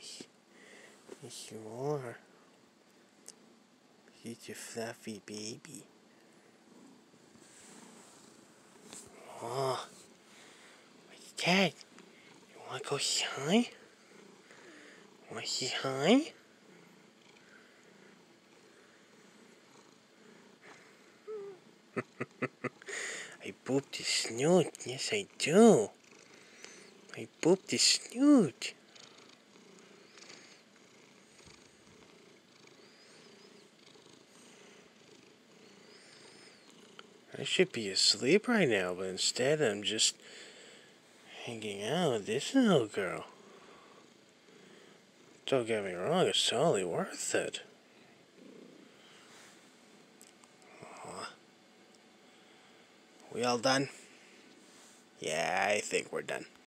Yes. Yes, you are. He's a fluffy baby. Oh, what's that? You wanna go say hi? Wanna say hi? I pooped his snoot. Yes, I do. I pooped his snoot. I should be asleep right now, but instead I'm just hanging out with this little girl. Don't get me wrong, it's totally worth it. Aw. We all done? Yeah, I think we're done.